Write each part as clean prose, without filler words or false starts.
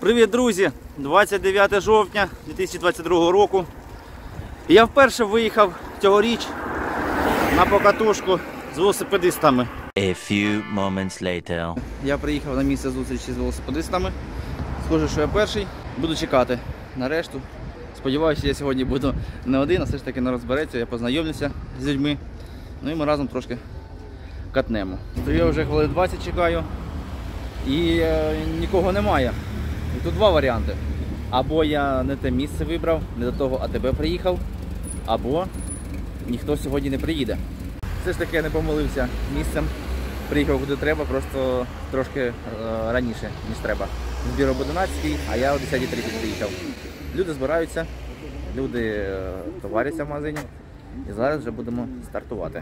Привіт, друзі! 29 жовтня 2022 року. Я вперше виїхав цьогоріч на покатушку з велосипедистами. A few moments later. Я приїхав на місце зустрічі з велосипедистами. Схоже, що я перший. Буду чекати на решту. Сподіваюся, я сьогодні буду не один, а все ж таки не розбереться, я познайомлюся з людьми. Ну і ми разом трошки катнемо. Я вже хвилин 20 чекаю і нікого немає. І тут два варіанти. Або я не те місце вибрав, не до того АТБ приїхав, або ніхто сьогодні не приїде. Все ж таки я не помилився місцем. Приїхав куди треба, просто трошки раніше, ніж треба. Збір об 11, а я о 10:30 приїхав. Люди збираються, люди товаряться в магазині. І зараз вже будемо стартувати.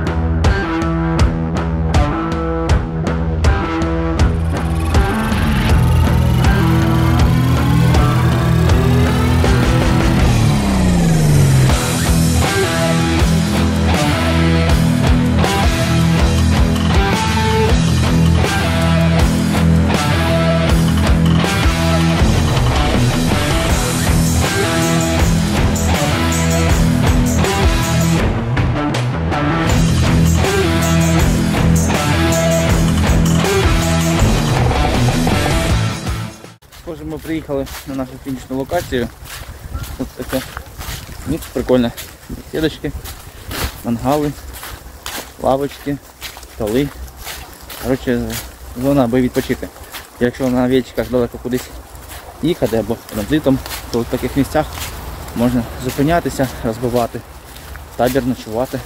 Схоже, ми приїхали на нашу фінішну локацію. Тут таке місце прикольне. Сідочки, мангали, лавочки, столи. Коротше, зона, аби відпочити. Якщо на вечірках далеко кудись їхати або транзитом, то в таких місцях можна зупинятися, розбивати табір, ночувати.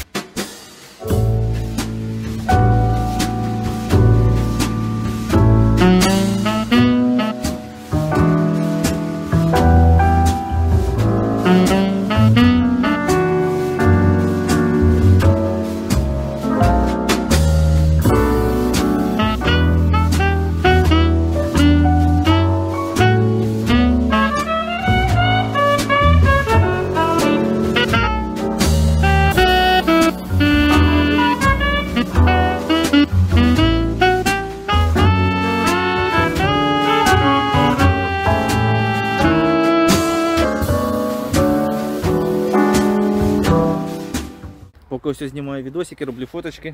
Поки ось знімаю відосики, роблю фоточки,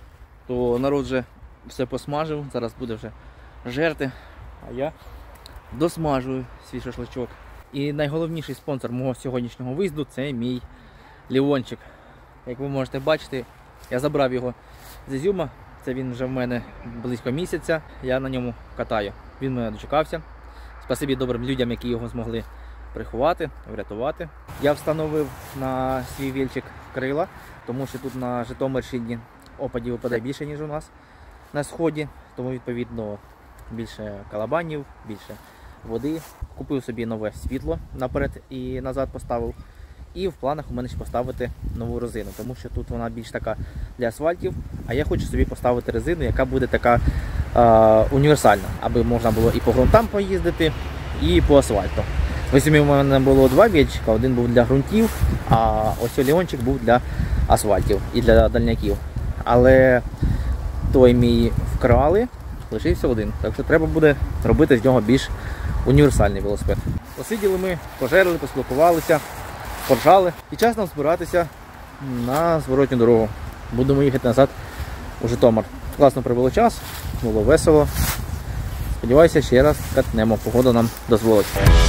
то народ вже все посмажив, зараз буде вже жерти, а я досмажую свій шашличок. І найголовніший спонсор мого сьогоднішнього виїзду – це мій Леончик. Як ви можете бачити, я забрав його з Ізюма, це він вже в мене близько місяця, я на ньому катаю. Він мене дочекався. Спасибі добрим людям, які його змогли приховати, врятувати. Я встановив на свій вільчик крила, тому що тут на Житомирщині опадів випадає більше, ніж у нас на сході, тому відповідно більше калабанів, більше води. Купив собі нове світло наперед і назад поставив. І в планах у мене ще поставити нову резину, тому що тут вона більш така для асфальтів, а я хочу собі поставити резину, яка буде така універсальна, аби можна було і по ґрунтам поїздити, і по асфальту. Ось у мене було два вільчика, один був для ґрунтів, а ось Леончик був для асфальтів і для дальняків. Але той мій вкрали, лишився один, так що треба буде робити з нього більш універсальний велосипед. Посиділи ми, пожерли, поспілкувалися, поржали і час нам збиратися на зворотню дорогу. Будемо їхати назад у Житомир. Класно провели час, було весело. Сподіваюся, ще раз катнемо, погода нам дозволить.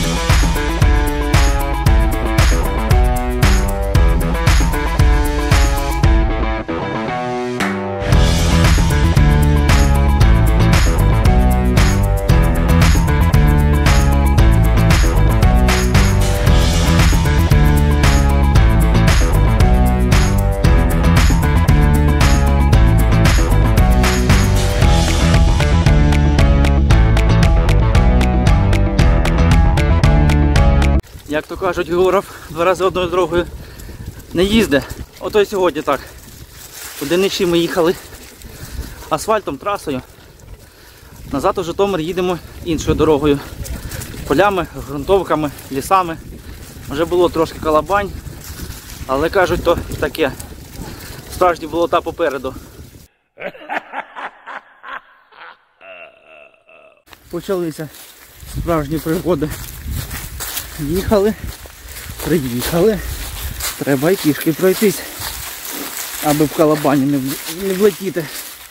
Як то кажуть, Географ два рази одною дорогою не їздить. Ото й сьогодні так. Одиничі ми їхали асфальтом, трасою. Назад у Житомир їдемо іншою дорогою. Полями, ґрунтовками, лісами. Вже було трошки калабань, але кажуть, то таке. Справжні болота попереду. Почалися Справжні пригоди. Їхали, приїхали. Треба й пішки пройтись, аби в калабані не влетіти.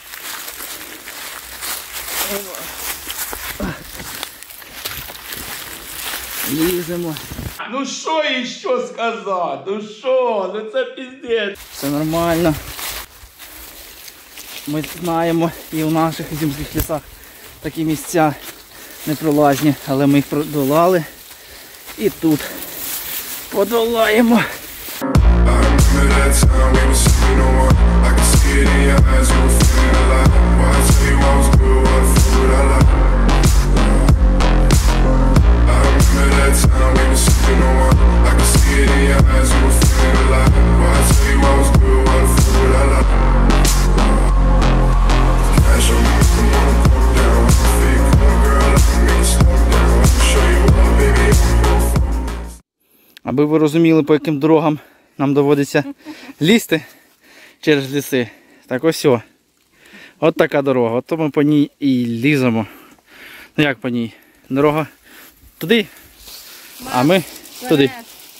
Ліземо. Ну що ще сказати? Ну що? Ну це піздець. Все нормально. Ми знаємо і в наших ізюмських лісах такі місця непролазні, але ми їх продолали. І тут подолаємо. Аби ви розуміли, по яким дорогам нам доводиться лізти через ліси. Так ось о. От така дорога. От ми по ній і ліземо. Ну як по ній? Дорога туди, а ми туди.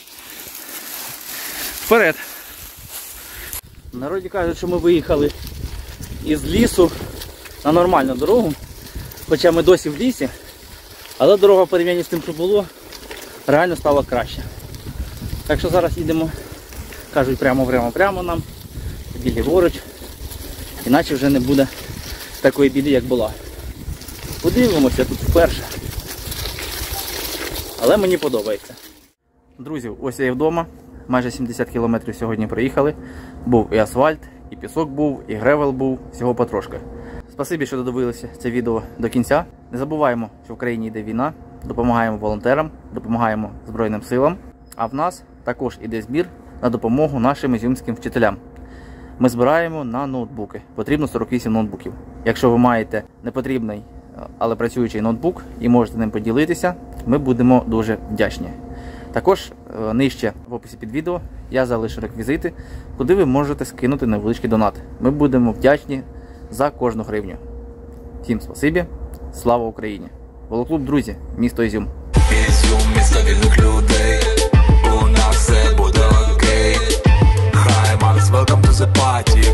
Вперед. В народі кажуть, що ми виїхали із лісу на нормальну дорогу. Хоча ми досі в лісі. Але дорога в порівнянні з тим, що було, реально стала краще. Так що зараз їдемо, кажуть, прямо нам, тоді ліворуч, іначе вже не буде такої біди, як була. Подивимося тут вперше. Але мені подобається. Друзі, ось я і вдома. Майже 70 кілометрів сьогодні проїхали. Був і асфальт, і пісок був, і гревел був, всього потрошки. Спасибі, що додивилися це відео до кінця. Не забуваємо, що в країні йде війна, допомагаємо волонтерам, допомагаємо Збройним силам. А в нас також іде збір на допомогу нашим ізюмським вчителям. Ми збираємо на ноутбуки. Потрібно 48 ноутбуків. Якщо ви маєте непотрібний, але працюючий ноутбук і можете ним поділитися, ми будемо дуже вдячні. Також нижче в описі під відео я залишу реквізити, куди ви можете скинути невеличкий донат. Ми будемо вдячні за кожну гривню. Всім спасибі, слава Україні! Волоклуб, друзі, місто Ізюм. Ізюм, місто вільних людей. У нас все буде окей. Hi, Mars, welcome to the party.